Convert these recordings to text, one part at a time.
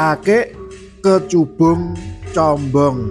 Akik kecubung combong.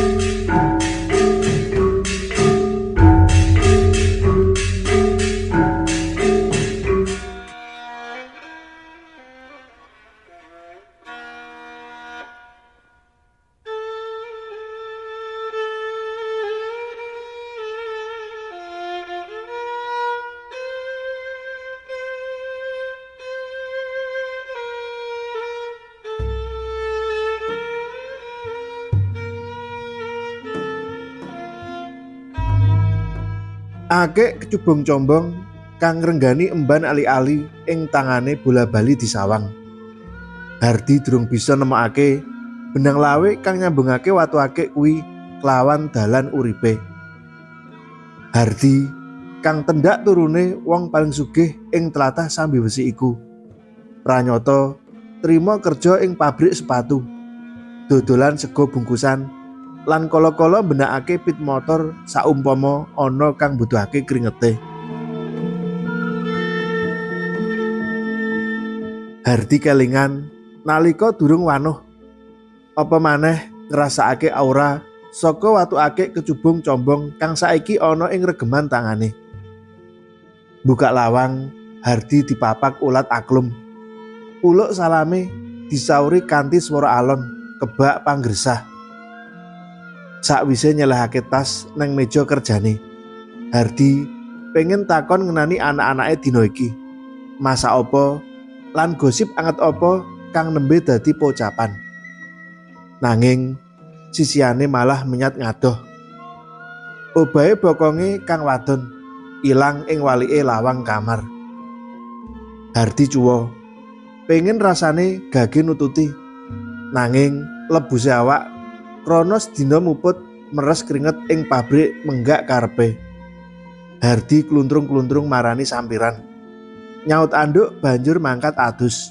Akik kecubung combong kang ngrenggani emban ali-ali ing tangane bola bali disawang. Hardi durung bisa nemokake benang lawe kang nyambungake watu akik kuwi kelawan dalan uripe. Hardi kang tendak turune wong paling sugih ing tlatah Sambi Wesi iku. Pranyata trima kerja ing pabrik sepatu, dodolan sego bungkusan, lan kala-kala mbenakake pit motor saumpama ana kang mbutuhake kringete. Hardi kelingan nalika durung wanuh, apa maneh ngrasakake aura saka watu akik kecubung combong kang saiki ana ing regeman tangane. Buka lawang, Hardi dipapak ulat aklum. Uluk salame disauri kanthi swara alon kebak panggresah. Sakwise nyelehake tas nang meja kerjane, Hardi pengen takon ngenani anak-anake dina iki. Masak apa lan gosip anget apa kang nembe dadi pocapan. Nanging sisihane malah menyat ngadoh. Obahe bokonge kang wadon ilang ing walike lawang kamar. Hardi cuwa pengen rasane gage nututi, nanging lebuse awak krana sedina muput meres keringet ing pabrik menggak karepe. Hardi kluntrung-kluntrung marani sampiran. Nyaut anduk banjur mangkat adus.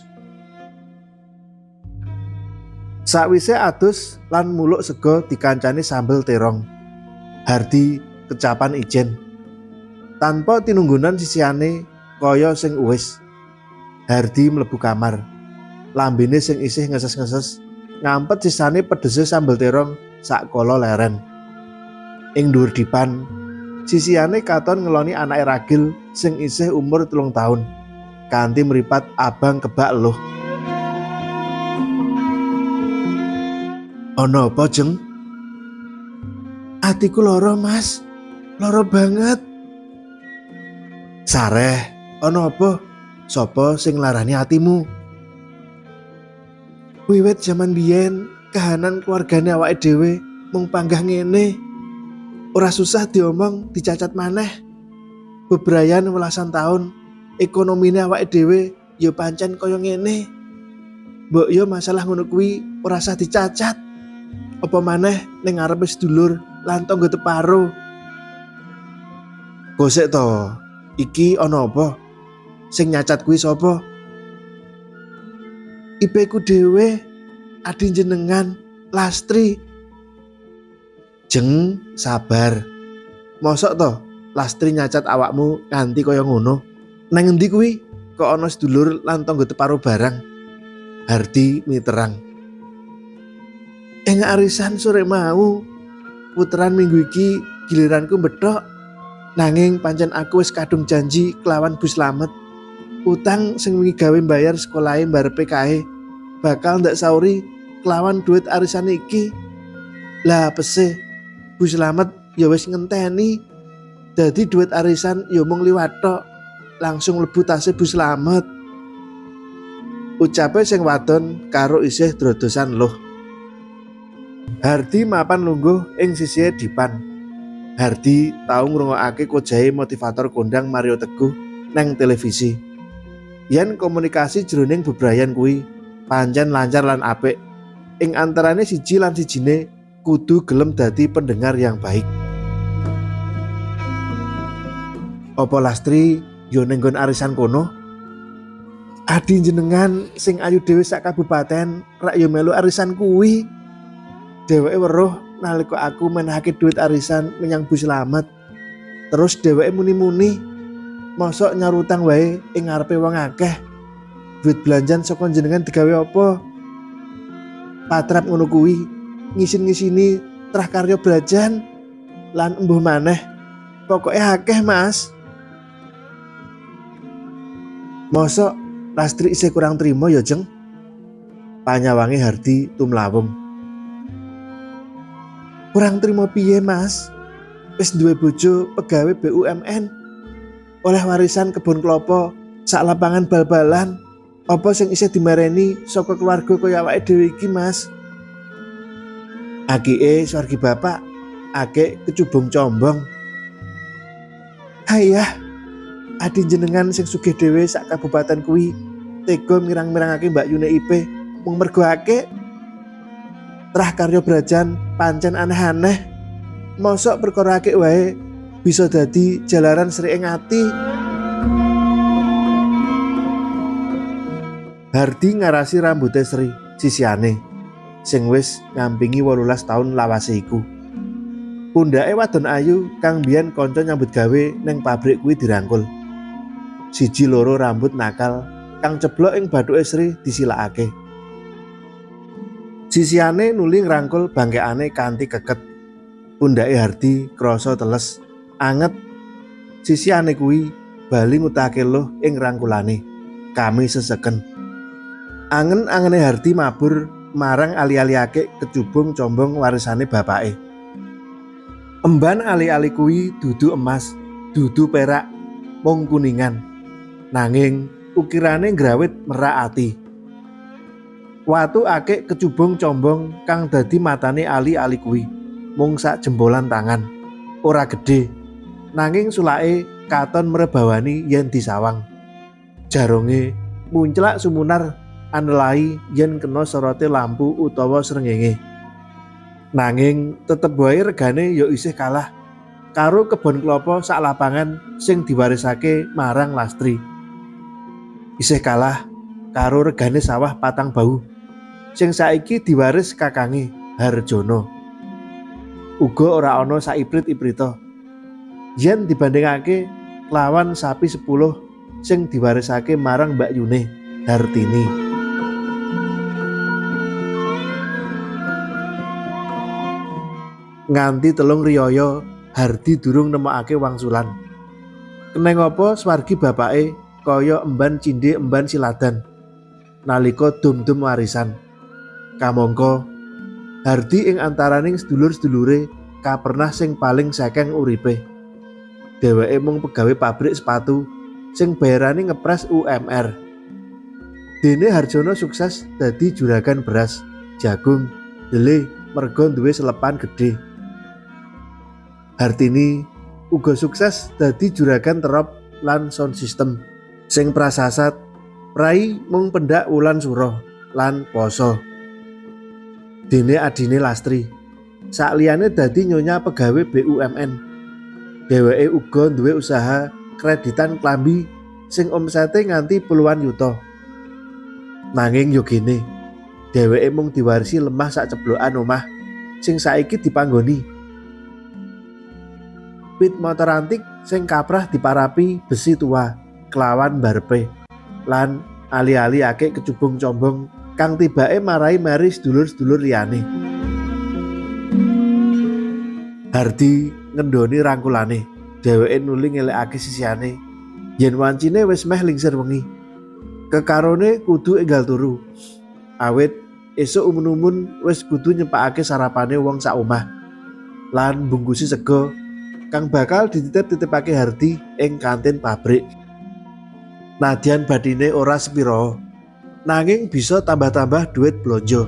Sakwise adus lan muluk sego dikancani sambel terong, Hardi kecapan ijen. Tanpa tinunggunan sisihane kaya sing uwis, Hardi mlebu kamar. Lambene sing isih ngeses-ngeses ngampet sisane pedese sambel terong sak kala leren. Ing dhuwur dipan, sisihane katon ngeloni anake ragil sing isih umur 3 taun, kanthi mripat abang kebak eluh. Ana apa, Jeng? Atiku lara, Mas. Lara banget. Sareh, ana apa? Sapa sing nglarani atimu? Wiwit jaman biyen kahanan keluargane awake dhewe mung panggah ngene. Ora susah diomong, dicacat maneh. Bebrayan welasan taun, ekonomine awake dhewe ya pancen kaya ngene. Mbok yo masalah ngono kuwi ora usah dicacat. Apa maneh ning ngarepe sedulur lan tangga teparo. Gosek to, iki ana apa? Sing nyacat kuwi sapa? Ibeku dhewe, adi jenengan, Lastri. Jeng, sabar. Mosok to Lastri nyacat awakmu nganti kaya ngono? Nang endi kuwi kok ana sedulur lan tangga teparo barang? Hardi miterang. Ing arisan sore mau, puteran minggu iki giliranku mbethok. Nanging pancen aku wis kadung janji kelawan Bu Slamet. Utang sing wingi gawe mbayar sekolahe mbarepe kae bakal ndak sauri kelawan duit arisan iki. Lah pese Bu Slamet ya wis ngenteni. Dadi duit arisan ya mung liwat tok, langsung mlebu tase Bu Slamet. Ucape sing wadon karo isih drodosan loh. Hardi mapan lungguh ing sisihe dipan. Hardi tau ngrungokake kojahe motivator kondang Mario Teguh nang televisi. Yen komunikasi jroning bebrayan kuwi pancen lancar lan apik. Ing antarane siji lan sijine kudu gelem dadi pendengar yang baik. Apa Lastri yo ning nggon arisan kono? Adi jenengan sing ayu dhewe sak kabupaten rak yo melu arisan kuwi. Dheweke weruh nalika aku menehake duit arisan menyang Bu Slamet. Terus dheweke muni-muni, mosok nyarutang wae ing ngarepe wong akeh. Duit belanjan saka jenengan digawe apa? patrap ngono kuwi ngisin-ngisini trah karya brajan lan embuh maneh pokoke akeh Mas. Mosok Lastri isih kurang trima ya Jeng? Panyawangi Hardi tumlawung. Kurang trima piye Mas? Wis duwe bojo pegawe BUMN, oleh warisan kebun klopo sak lapangan bal-balan. Apa sing isih dimareni saka keluarga kaya awake dhewe iki Mas? Akike swargi bapak, akik kecubung combong. Hayah, adi jenengan sing sugih dhewe sak kabupaten kuwi tega mirang-mirangake Mbak Yune IP mung mergo akik. Trah karya brajan pancen aneh-aneh. Mosok perkara akik wae bisa dadi jalaran srike ngati. Hardi ngarasi rambute Sri, sisiane sing wis ngampingi 18 taun lawase iku. Pundake wadon ayu kang biyen kanca nyambut gawe ning pabrik kuwi dirangkul. Siji loro rambut nakal kang ceblok ing bathuke Sri disilakake. Sisiane nuli ngrangkul bangkekane kanthi keket. Pundake Hardi krasa teles, anget. Sisiane kuwi bali ngutake loh ing rangkulane. Kami seseken. Angen-angene Hardi mabur marang ali-ali akik kecubung combong warisane bapake. Emban ali-ali kuwi dudu emas, dudu perak, mung kuningan. Nanging ukirane ngrawit merak ati. Watu akik kecubung combong kang dadi matane ali-ali kuwi mung sak jempolan tangan. Ora gedhe, nanging sulake katon mrebawani yen disawang. Jaronge munclak sumunar anelai yen kena sorote lampu utawa srengenge. Nanging tetep wae regane ya isih kalah karo kebon klapa sak lapangan sing diwarisake marang Lastri. Isih kalah karo regane sawah Patang Bau sing saiki diwaris kakange Harjono. Uga ora ana saiprit-iprita yen dibandingake lawan sapi 10 sing diwarisake marang Mbak Yune Hartini. Nganti 3 riyaya Hardi durung nemokake wangsulan. Keneng apa swargi bapake kaya emban cindhe emban siladan nalika dum-dum warisan. Kamangka Hardi ing antaraning sedulur-sedulure kapernah sing paling sekeng uripe. Dheweke mung pegawe pabrik sepatu sing bayarane ngepres UMR. Dene Harjono sukses dadi juragan beras, jagung, dele merga duwe selepan gedhe. Hartini uga sukses dadi juragan terop lan sound system sing prasasat prai mung pendak wulan sura lan poso. Dene adine Lastri sakliyane dadi nyonya pegawe BUMN, dheweke uga duwe usaha kreditan klambi sing omsete nganti puluhan yuta. Nanging yo gene, dheweke mung diwarisi lemah sak ceblokan omah sing saiki dipanggoni. Pit motor antik sing kaprah diparapi besi tua kelawan barpe lan ali-ali akik kecubung combong kang tibake marai-mari sedulur-sedulur liyane. Hardi ngendoni rangkulane, dheweke nuli ngelekake sisiane yen wancine wis meh lingsir wengi. Kekarone kudu enggal turu, awit esuk umun-umun wis kudu nyepakake sarapane wong sak omah lan bungkusi sego kang bakal dititip-titipake Hardi ing kantin pabrik. Nadyan badine ora sepiro, nanging bisa tambah-tambah duit blonjo.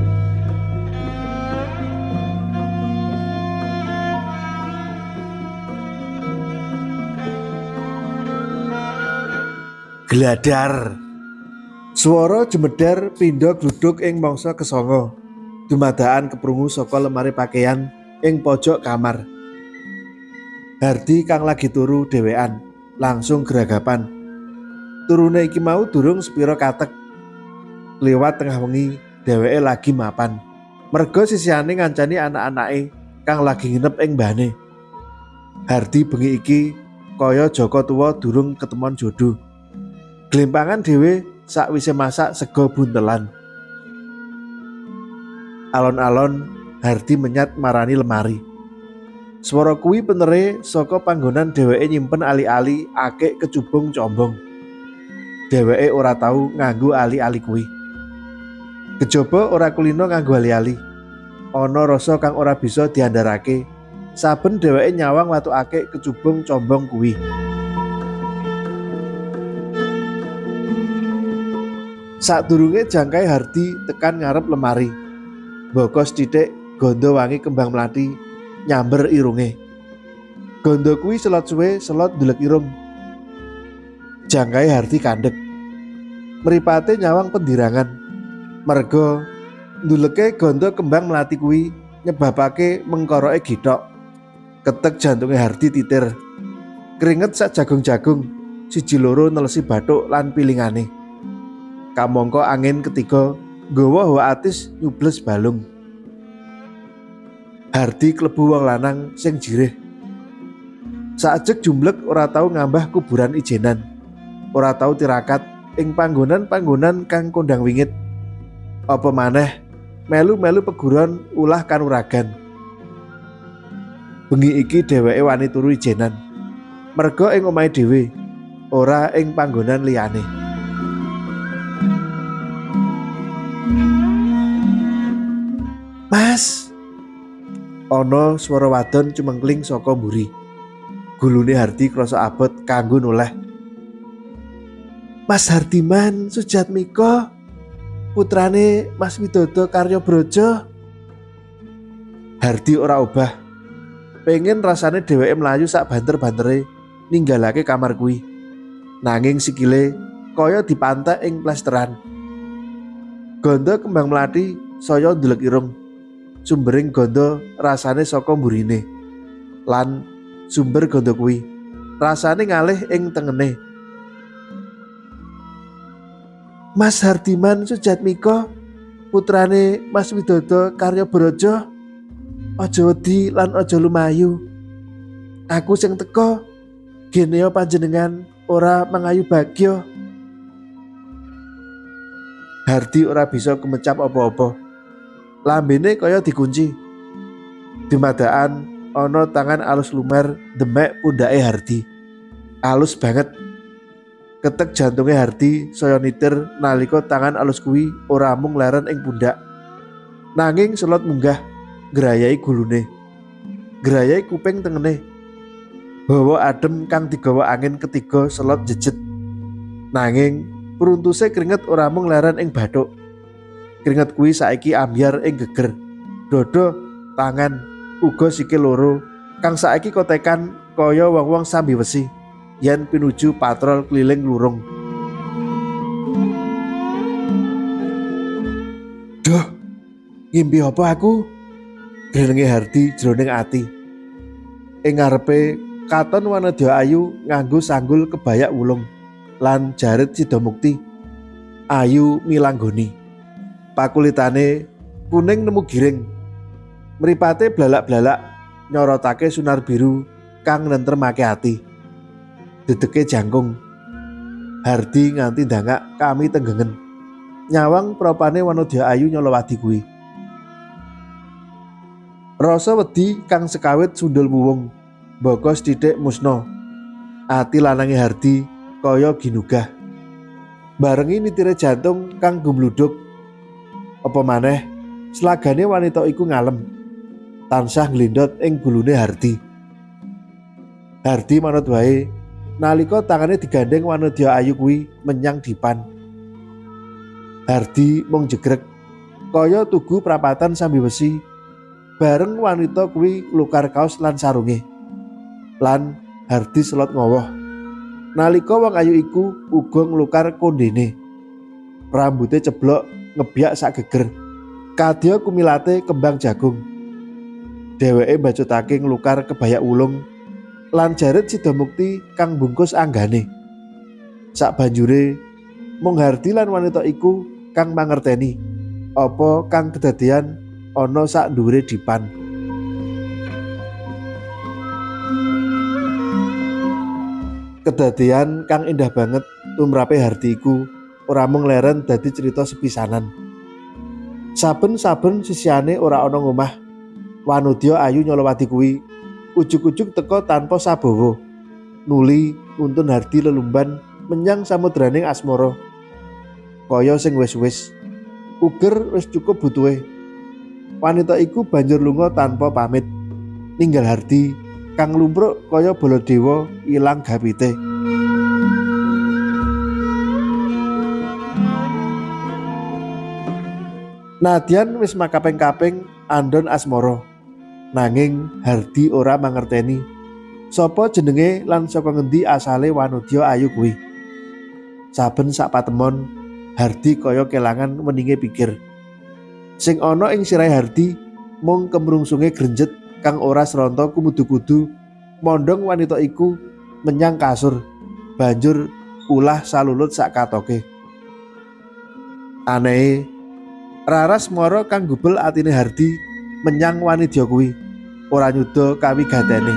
Gladar. Swara jemedar pindha gluduk ing mangsa kesanga. Dumadaan keprungu saka lemari pakaian ing pojok kamar. Hardi kang lagi turu dhewean langsung geragapan. Turune iki mau durung sepira katek. Liwat tengah wengi dheweke lagi mapan. Merga sisihane ngancani anak-anake kang lagi nginep ing mbane. Hardi bengi iki kaya Joko tuwa durung ketemon jodoh. Glempangan dhewe sakwise masak sego buntelan. Alon-alon Hardi menyat marani lemari. Swara kuwi penere saka panggonan dheweke nyimpen ali-ali akik kecubung combong. Dheweke ora tau nganggo ali-ali kuwi. Kejaba ora kulino nganggo ali-ali. Ana rasa kang ora bisa diandharake saben dheweke nyawang watu akik kecubung combong kuwi. Sadurunge jangkai Hardi tekan ngarep lemari, bokos titik gondo wangi kembang melati nyamber irunge. Gondo kuwi selot suwe selot ndulek irung. Jangkai Hardi kandhek. Mripate nyawang pendirangan. Merga nduleke gondo kembang melati kuwi nyebabake mengkoroke githok. Ketek jantunge Hardi titir. Keringet sak jagung-jagung, siji loro nelesi bathuk lan pilingane. Kamangka angin ketiga nggawa hawa atis nyubles balung. Hardi klebu wong lanang sing jireh. Saajek jumlek ora tau ngambah kuburan ijenan, ora tau tirakat ing panggonan-panggonan kang kondang wingit. Apa maneh melu-melu peguron ulah kanuragan. Bengi iki dheweke wani turu ijenan, merga ing omahe dhewe, ora ing panggonan liyane. "Mas!" Ana swara wadon cumengkling saka mburi. Gulune Hardi krasa abot kanggo noleh. "Mas Hardiman Sujatmiko, putrane Mas Widodo Karya Brojo." Hardi ora obah. Pengen rasane dheweke mlayu sak banter-bantere ninggalake kamar kuwi. Nanging sikile kaya dipantek ing plesteran. Gondo kembang melati saya ndulek irung. Sumbering gondo rasane saka mburine. Lan sumber gondo kuwi rasane ngalih ing tengene. "Mas Hardiman Sujatmiko, putrane Mas Widodo Karya Brojo, aja wedi lan aja lumayu. Aku sing teka geneo panjenengan ora mangayu bagya." Hardi ora bisa kemecap apa-apa. Lambene kaya dikunci. Dumadakan ana tangan alus lumer demek pundake Hardi. Alus banget. Ketek jantunge Hardi saya nitir nalika tangan alus kuwi ora mung leren ing pundak, nanging selot munggah ngrayai gulune, ngrayai kuping tengene. Hawa adem kang digawa angin ketiga selot jejet. Nanging peruntuse keringet ora mung leren ing bathuk. Keringet kuwi saiki ambyar ing geger, dada, tangan, uga sikil loro kang saiki kotekan kaya wong-wong sambi wesi yen pinuju patrol keliling lurung. "Duh, ngimpi apa aku?" grenenge Hardi jroning ati. Ing ngarepe katon wanadya ayu nganggo sanggul kebayak wulung lan jarit Sidomukti ayu milanggoni. Pakulitane kuning nemu giring. Mripate blalak-blalak nyorotake sunar biru kang nentremake ati. Dedeke jangkung. Hardi nganti ndangak kami tenggengen. Nyawang propane wanadya ayu nyolowadi kuwi. Rasa wedi kang sekawit sundul muwung, bokos titik musna. Ati lanange Hardi kaya ginugah. Barengi nitire jantung kang gumludhuk. Apa maneh slagane wanita iku ngalem, tansah nglindhot ing gulune Hardi. Hardi manut wae nalika tangane digandeng wanadya ayu kuwi menyang dipan. Hardi mung jegrek kaya tugu prapatan sambi wesi bareng wanita kuwi nglukar kaos lan sarunge. Lan Hardi selot ngowoh nalika wong ayu iku uga nglukar kondene. Rambute ceblok ngebyak sak geger, kadya kumilate kembang jagung. Dheweke mbacutake nglukar kebayak wulung lan jarit Sidomukti kang bungkus anggane. Sak banjure mung Hardi lan wanita iku kang mangerteni apa kang kedadian ana sak dhuwure dipan. Kedadian kang indah banget tumrape Hardi iku ora mung leren dadi cerita sepisanan. Saben-saben sisiane ora ana ngomah, Wanudya ayu Nyolowati kuwi ujug-ujug teka tanpa sabawa, nuli nuntun Hardi lelumban menyang samudraning asmara. Kaya sing wis-wis, uger wis cukup butuhe. Wanita iku banjur lunga tanpa pamit, ninggal Hardi kang lumpruk kaya Baladewa ilang gapite. Nadyan wis makaping-kaping andhon asmara, nanging Hardi ora mangerteni sapa jenenge lan saka ngendi asale Wanudya ayu kuwi. Saben sak patemon Hardi kaya kelangan weninge pikir. Sing ana ing sirahe Hardi mung kemrungsunge grenjet kang ora sranta kumudu-kudu mondhong wanita iku menyang kasur, banjur ulah salulut sak katoke. Anehe raras mara kang gubel atine Hardi menyang Wanudya kuwi ora nyuda kawigatene.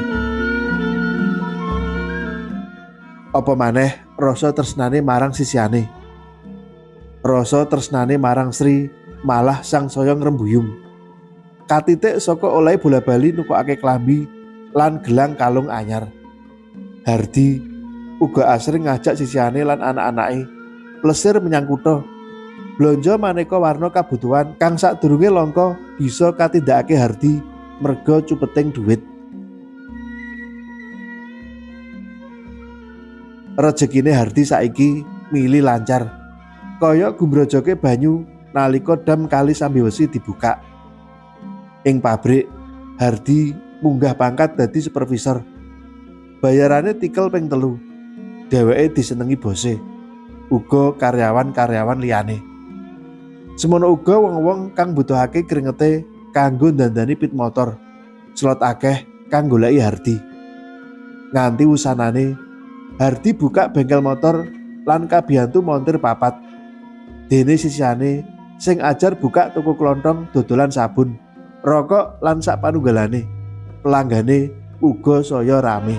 Apa maneh rasa tresnane marang sisiane. Rasa tresnane marang Sri malah sangsaya ngrembuyung. Katitik saka oleh bola-bali nukokake klambi lan gelang kalung anyar. Hardi uga asring ngajak sisiane lan anak-anake plesir menyang kutha. Blonjo maneka warna kabutuhan kang sadurunge langka bisa katindakake Hardi merga cupeting dhuwit. Rejekine Hardi saiki mili lancar, kaya gumrojoke banyu nalika dam kali Sambiwesi dibuka. Ing pabrik, Hardi munggah pangkat dadi supervisor. Bayarane tikel ping 3. Dheweke disenengi bose, uga karyawan-karyawan liyane. Semono uga wong-wong kang butuhake kringete kanggo ndandani pit motor, slot akeh kang goleki Hardi. Nganti wusanane Hardi buka bengkel motor lan kabiyantu montir 4. Dene sisiane sing ajar buka toko klontong dodolan sabun, rokok lan sak panunggalane. Pelanggane uga saya rame.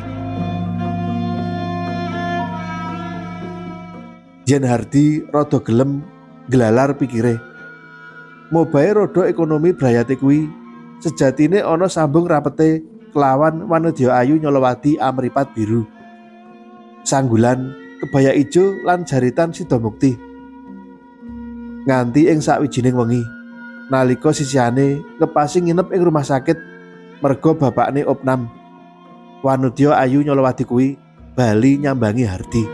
Yen Hardi rada gelem gelalar pikire. Mobahe roda ekonomi brayate kuwi sejatine ana sambung rapete kelawan Wanudya ayu Nyolowati amripat biru. Sanggulan, kebaya ijo lan jaritan Sidomukti. Nganti ing sawijining wengi, nalika sisiane ngepasi nginep ing rumah sakit merga bapakne opnam, Wanudya ayu Nyolowati kuwi bali nyambangi Hardi.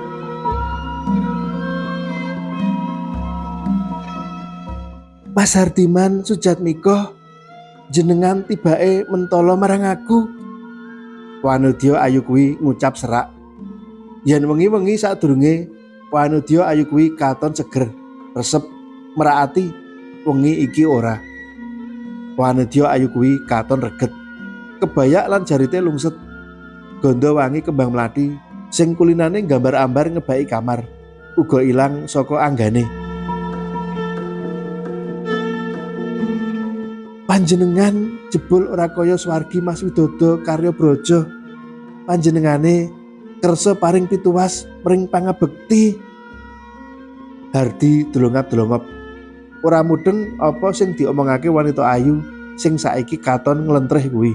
Mas Hardiman Sujatmiko, jenengan tibake mentala marang aku. Wanudya ayu kuwi ngucap serak. Yen wengi-wengi sadurunge Wanudya ayu kuwi katon seger, resep, meraati, wengi iki ora. Wanudya ayu kuwi katon reget, kebayak lan jarite lungset. Gondo wangi kembang mlathi sing kulinane gambar ambar ngebaki kamar, uga ilang saka anggane. Panjenengan jebul ora kaya swargi Mas Widodo Karya Braja. Panjenengane kersa paring pituwas mring pangabekti. Hardi delongap-delongop. Ora mudeng apa sing diomongake wanita ayu sing saiki katon nglentreh kuwi.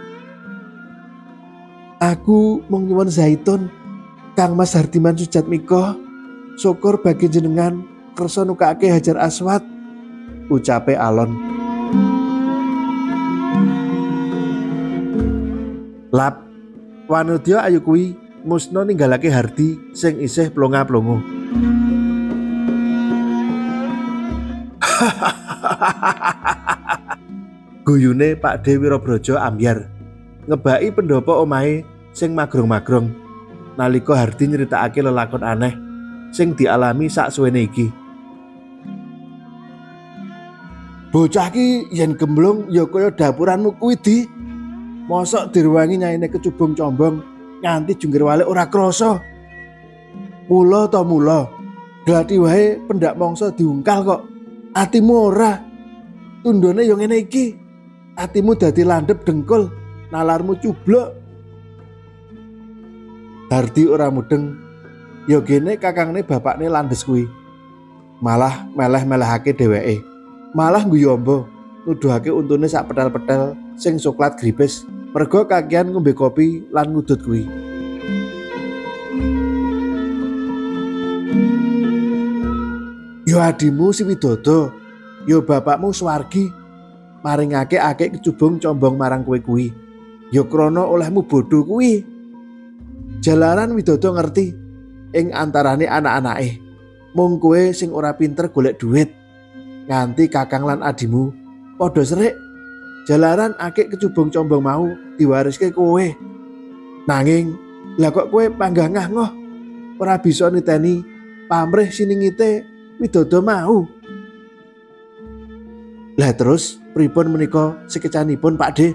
Aku mung nyuwun zaitun, Kang Mas Hardiman Sujatmiko. Syukur bagi jenengan kersa nukake Hajar Aswad, ucape alon. Lap, Wanudya ayu kuwi musna ninggalake Hardi sing isih plonga-plongo. Guyune Pak De Wirabrojo ambyar ngebaki pendopo omahe sing magrong-magrong nalika Hardi nyritakake lelakon aneh sing dialami sak suwene iki. Bocah ki yen gemblung ya kaya dapuranmu kuwi di. Mosok diruwangi nyaine kecubung combong nganti jungkir walik ora krasa. Mula ta mula, glati wae pendak mangsa diungkal kok. Atimu ora. Tundone yo ngene iki. Atimu dadi landhep dengkul, nalarmu cublok. Hardi ora mudeng. Ya gene kakangne bapakne landes kuwi. Malah meleh-melehake dheweke. Malah guyombo nuduhake untune sak petel-petel sing coklat gripes mergo kakean ngombe kopi lan ngudut kuwi. Yo adimu si Widodo, yo bapakmu Swargi maringake akeh kecubung combong marang kowe kuwi. Yo krana olehmu bodho kuwi. Jalaran Widodo ngerti ing antarane anak-anake. Mung kowe sing ora pinter golek duit. Nganti kakang lan adimu padha serik. Jalaran akeh kecubung combong mau diwariske kowe. Nanging lah kok kowe panggangah ngoh ora bisa niteni pamrih siningite Widodo mau. Lah terus pripun menika sekecanipun Pakde?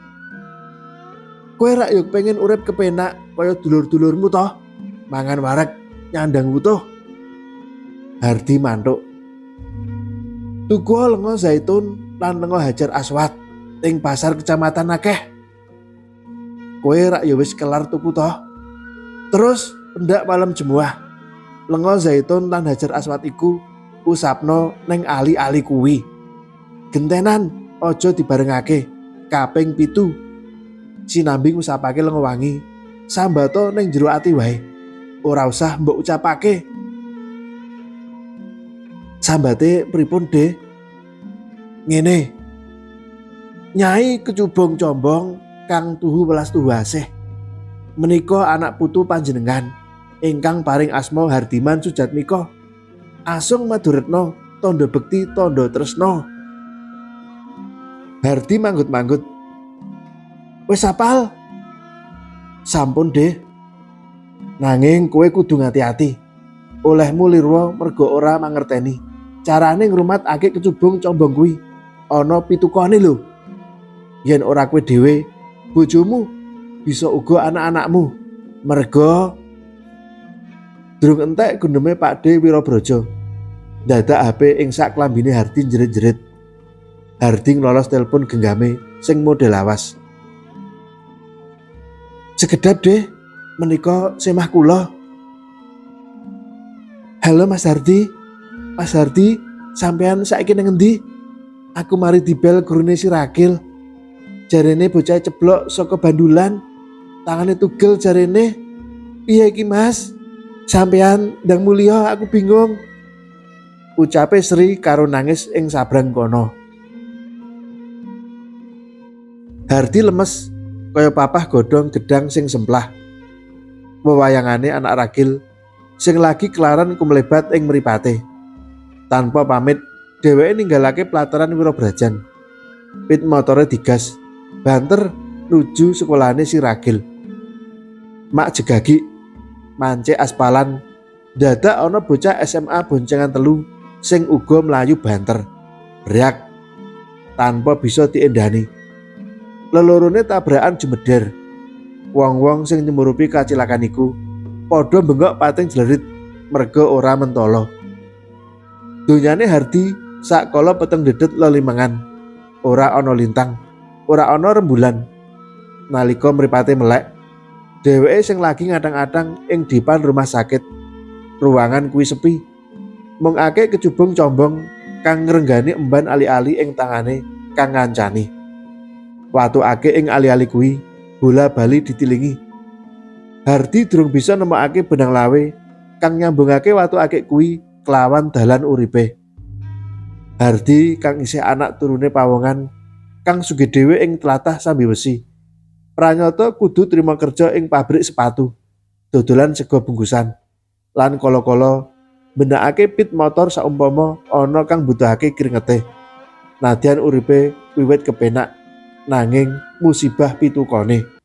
Kowe rak yo pengen urip kepenak kaya dulur-dulurmu toh? Mangan wareg nyandang wutuh. Hardi mantuk. Tuku lenga zaitun lan lenga hajar aswad ing pasar kecamatan akeh. Kowe rak yo wis kelar tuku toh? Terus pendak malam jemuah. Lenga zaitun lan hajar aswad iku usapno neng ali-ali kuwi. Gentenan aja dibarengake. Kaping 7. Sinambi ngusapake lenga wangi. Sambato neng jero ati wae. Ora usah mbok ucapake. Sambate pripun, De? Ngene. Nyai kecubung combong kang tuhu welas tuhu asih. Menika anak putu panjenengan ingkang paring asma Hardiman Sujatmika. Asung Maduretna tandha bekti tandha tresna. Hardi manggut-manggut. Wis apal? Sampun, De. Nanging kowe kudu ngati-ati. Olehmu lirwa mergo ora mangerteni. Carane ngrumatake kecubung combong kuwi ana pitukane lho. Yen ora kowe dhewe, bojomu bisa uga anak-anakmu. Mergo durung entek gendeme Pakde Wirabreja. Dadak HP ing sak klambine Hardi jerit-jerit. Hardi nglolos telepon genggame sing model lawas. Sekedap, De, menika semah kula. Halo Mas Hardi. Mas Hardi, sampean saiki nang endi? Aku mari dibel gurune si Rakil. Jarene bocah ceblok saka bandulan. Tangane tugel jarene. Piye iki, Mas? Sampean ndang mulya aku bingung. Ucape Sri karo nangis ing sabrang kono. Hardi lemes kaya papah godhong gedang sing semplah. Wewayangane anak Rakil sing lagi kelaran kumlebat ing mripate. Tanpa pamit, dheweke ninggalake pelataran Wirabrajan. Pit motore digas, banter nuju sekolahane si Rakil. Mak jegagi, mancek aspalan, dadak ana bocah SMA boncengan 3 sing uga mlayu banter. Break tanpa bisa diendani. Lelorone tabrakan jemeder. Wong-wong sing nyemurupi kacilakan iku padha bengok pating jlerit merga ora mentolo. Donyane Hardi sakala peteng dedet lelimangan. Ora ana lintang, ora ana rembulan. Nalika mripate melek, dheweke sing lagi ngadang-adang ing dipan rumah sakit. Ruangan kuwi sepi. Mung akeh kecubung combong kang ngrenggani emban ali-ali ing tangane kang ngancani. Watu akeh ing ali-ali kuwi bola-bali ditilingi. Hardi durung bisa nemokake benang lawe kang nyambungake watu akeh kuwi kelawan dalan uripe. Hardi kang isih anak turune pawongan kang sugih dhewe ing tlatah Sambi Wesi. Pranyata kudu trima kerja ing pabrik sepatu, dodolan sego bungkusan, lan kala-kala benakake pit motor saumpama ana kang butuhake kringete. Nadyan uripe wiwit kepenak, nanging musibah pitukane.